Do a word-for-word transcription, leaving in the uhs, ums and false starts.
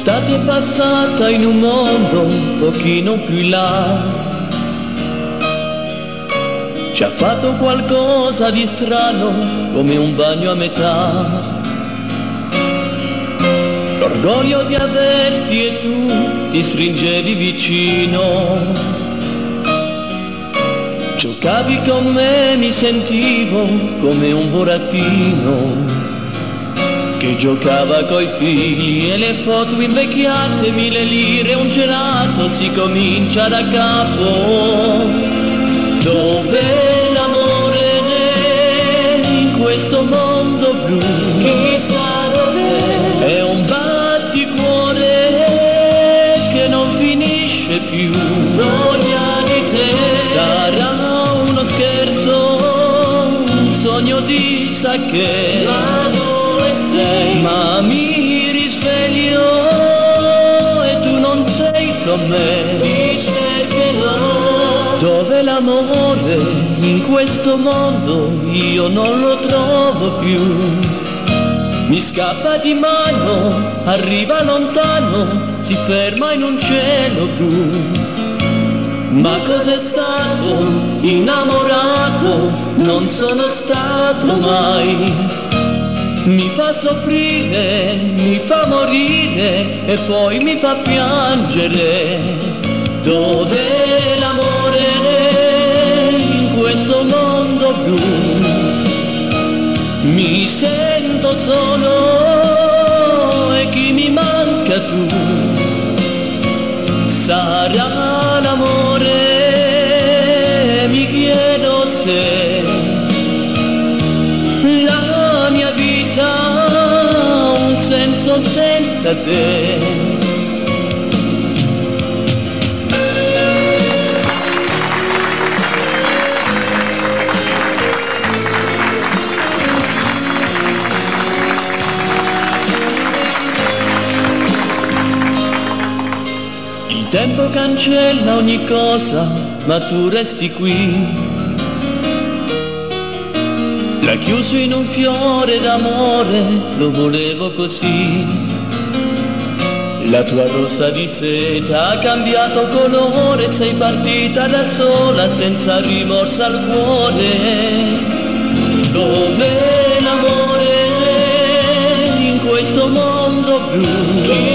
L'estate è passata in un mondo un pochino più in là, ci ha fatto qualcosa di strano come un bagno a metà. L'orgoglio di averti e tu ti stringevi vicino, giocavi con me, mi sentivo come un burattino che giocava coi figli e le foto invecchiate, mille lire, un gelato, si comincia da capo. Dov'è l'amore in questo mondo blu? Chissà dov'è. È un batticuore che non finisce più. Voglia di te. Sarà uno scherzo, un sogno di sa che. Ma dove sei? Ma mi risveglio e tu non sei con me. Ti cercherò. Dov'è l'amore in questo mondo? Io non lo trovo più. Mi scappa di mano, arriva lontano, si ferma in un cielo blu. Ma cos'è stato? Innamorato non sono stato mai. Mi fa soffrire, mi fa morire e poi mi fa piangere. Dov'è l'amore in questo mondo blu? Mi sento solo e chi mi manca tu? Sarà l'amore, mi chiedo se la mia vita ha un senso senza te. Il tempo cancella ogni cosa, ma tu resti qui. L'ha chiuso in un fiore d'amore, lo volevo così. La tua rosa di seta ha cambiato colore, sei partita da sola senza rimorso al cuore. Dov'è l'amore in questo mondo blu?